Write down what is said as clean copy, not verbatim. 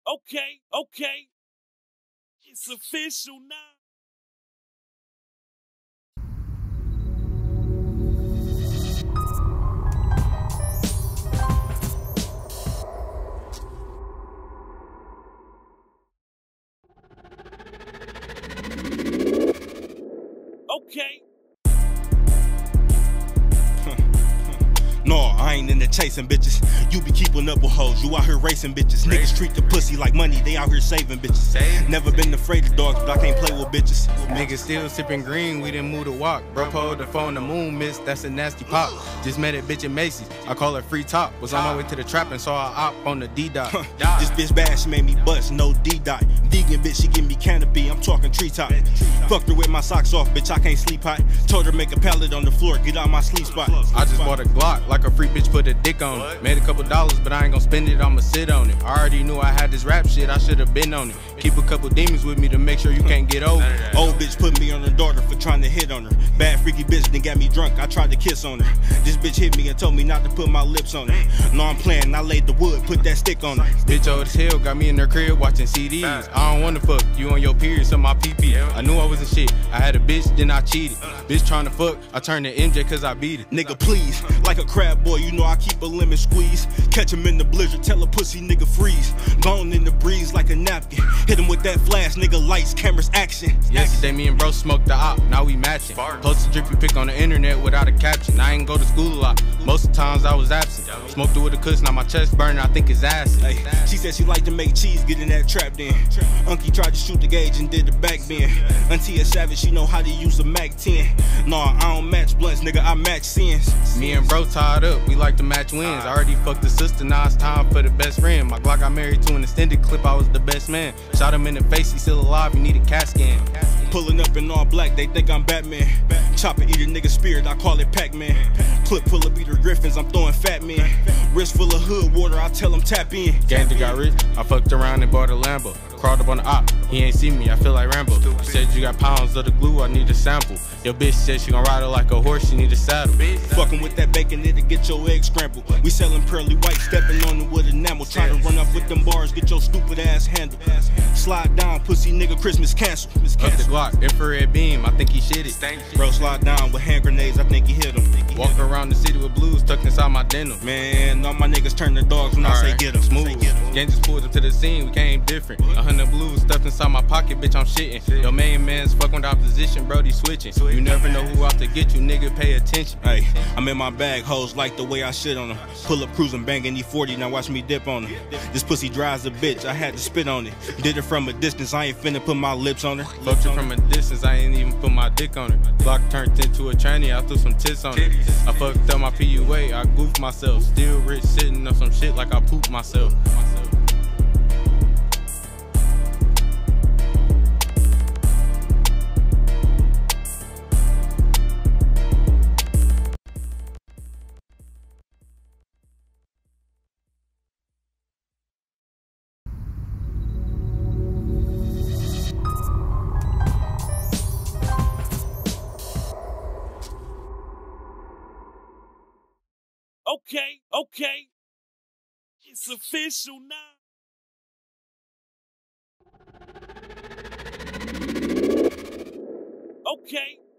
Okay, it's official now. Okay. No, I ain't into chasing bitches. You be keeping up with hoes, you out here racing bitches. Niggas treat the pussy like money, they out here saving bitches. Never been afraid of dogs, but I can't play with bitches. Niggas still sipping green, we didn't move to walk. Bro pulled the phone, the moon missed, that's a nasty pop. Just met a bitch in Macy's, I call her free top. Was on my way to the trap and saw a op on the D-dot. This bitch bad, she made me bust, no D-dot. Vegan bitch, she give me canopy, I'm talking treetop. Fucked her with my socks off, bitch, I can't sleep hot. Told her make a pallet on the floor, get out my sleep spot. I just bought a Glock, like a free bitch put a dick on it. Made a couple dollars, but I ain't gon' spend it, I'ma sit on it. I already knew I had this rap shit, I should've been on it. Keep a couple demons with me to make sure you can't get over. Old bitch put me on her daughter for trying to hit on her. Bad freaky bitch then got me drunk, I tried to kiss on her. This bitch hit me and told me not to put my lips on her. No, I'm playing, I laid the wood, put that stick on her. Bitch old as hell, got me in her crib watching CDs. I don't wanna fuck, you on your period, so my PP. I knew I wasn't shit, I had a bitch, then I cheated. Bitch tryna fuck, I turned to MJ cause I beat it. Nigga please, like a crab boy, you know I keep a lemon squeeze. Catch him in the blizzard, tell a pussy nigga freeze. Gone in the breeze like a napkin. Hit him with that flash, nigga, lights, cameras, action. Yesterday me and bro smoked the op, now we matching. Post a drip you pick on the internet without a caption. I ain't go to school a lot, most of the times I was absent. Smoked it with a cuss, now my chest burning, I think it's acid. Hey, she said she like to make cheese, get in that trap then. Unky tried to shoot the gauge and did the back bend. Auntie a savage, she know how to use a Mac 10. Nah, I don't match blunts, nigga, I match sins. Me and bro tied up, we like to match wins. I already fucked the sister, now it's time for the best friend. My Glock I married to an extended clip, I was the best man. Shot him in the face, he still alive, he need a CAT scan. Pulling up in all black, they think I'm Batman. Chopper eat a nigga spirit, I call it Pac-Man. Clip full of beater griffins, I'm throwing fat men. Wrist full of hood water, I tell him tap in. Gangster got rich, I fucked around and bought a Lambo. Crawled up on the op, he ain't see me, I feel like Rambo. Said you got pounds of the glue, I need a sample. Your bitch said she gon' ride her like a horse, she need a saddle. Fucking with that bacon, it'll get your eggs scrambled. We sellin' pearly white, stepping on it with enamel. Trying to run up with them bars, get your stupid ass handled. Slide down, pussy nigga, Christmas cancel. Up the Glock, infrared beam, I think he shit it. Bro slide down with hand grenades, I think he hit him. Walk around the city with blues tucked inside my denim. Man, all my niggas turn to dogs when I say get 'em. Smooth. Gang just pulled up to the scene, we came different. 100 blues stuffed inside my pocket, bitch, I'm shitting. Your main man's fucking with opposition, Brody switching. You never know who out to get you, nigga, pay attention. Hey, I'm in my bag, hoes like the way I shit on them. Pull up cruising, banging E40, now watch me dip on them. This pussy dry as a bitch, I had to spit on it. Did it from a distance, I ain't finna put my lips on her. Fucked her from a distance, I ain't even put my dick on her. Glock turned into a tranny, I threw some tits on her. I fucked up my PUA, I goofed myself. Still rich, sitting on some shit like I pooped myself. Okay, it's official now. Okay.